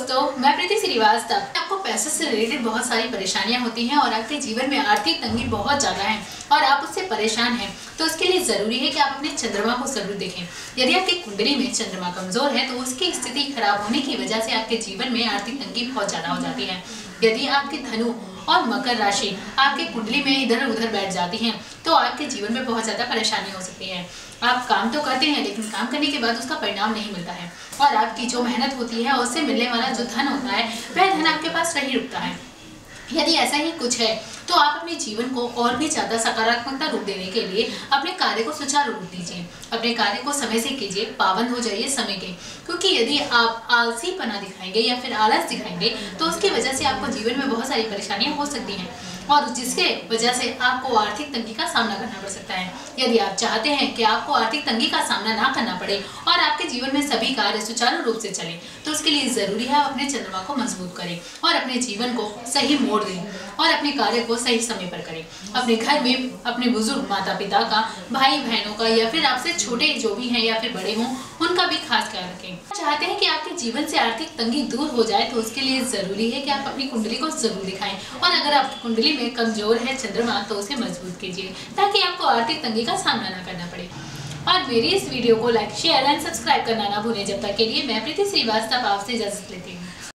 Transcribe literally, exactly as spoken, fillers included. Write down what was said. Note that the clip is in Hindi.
दोस्तों, मैं प्रीति श्रीवास्तव। आपको पैसे से रिलेटेड बहुत सारी परेशानियां होती हैं और आपके जीवन में आर्थिक तंगी बहुत ज़्यादा है और आप उससे परेशान हैं, तो उसके लिए ज़रूरी है कि आप अपने चंद्रमा को जरूर देखें। यदि आपकी कुंडली में चंद्रमा कमजोर है तो उसकी स्थिति खराब होने की वजह से आपके जीवन में आर्थिक तंगी बहुत ज़्यादा हो जाती है। यदि आपकी धनु और मकर राशि आपके कुंडली में इधर उधर बैठ जाती हैं तो आपके जीवन में बहुत ज़्यादा परेशानी हो सकती है। आप काम तो करते हैं लेकिन काम करने के बाद उसका परिणाम नहीं मिलता है और आपकी जो मेहनत होती है उससे मिलने वाला जो धन होता है वह धन आपके पास नहीं रुकता है। यदि ऐसा ही कुछ है तो आप अपने जीवन को और भी ज़्यादा सकारात्मकता रूप देने के लिए अपने कार्य को सुचारू रूप दीजिए। अपने कार्य को समय से कीजिए, पाबंद हो जाइए समय के, क्योंकि यदि आप आलसीपना दिखाएंगे या फिर आलस दिखाएंगे तो उसकी वजह से आपको जीवन में बहुत सारी परेशानियां हो सकती हैं और जिसके वजह से आपको आर्थिक तंगी का सामना करना पड़ सकता है। यदि आप चाहते हैं कि आपको आर्थिक तंगी का सामना ना करना पड़े और आपके जीवन में सभी कार्य सुचारू रूप से चले तो उसके लिए जरूरी है आप अपने चंद्रमा को मजबूत करें और अपने जीवन को सही मोड़ दें और अपने कार्य को सही समय पर करें। अपने घर में अपने बुजुर्ग माता पिता का, भाई बहनों का या फिर आपसे छोटे जो भी हैं या फिर बड़े हों उनका भी खास ख्याल रखें। चाहते हैं कि आपके जीवन से आर्थिक तंगी दूर हो जाए तो उसके लिए जरूरी है कि आप अपनी कुंडली को जरूर दिखाएं और अगर आपकी कुंडली में कमजोर है चंद्रमा तो उसे मजबूत कीजिए ताकि आपको आर्थिक तंगी का सामना न करना पड़े। और मेरी इस वीडियो को लाइक, शेयर एंड सब्सक्राइब करना ना भूलें। जब तक के लिए मैं प्रीति श्रीवास्तव आपसे इजाजत लेती हूँ।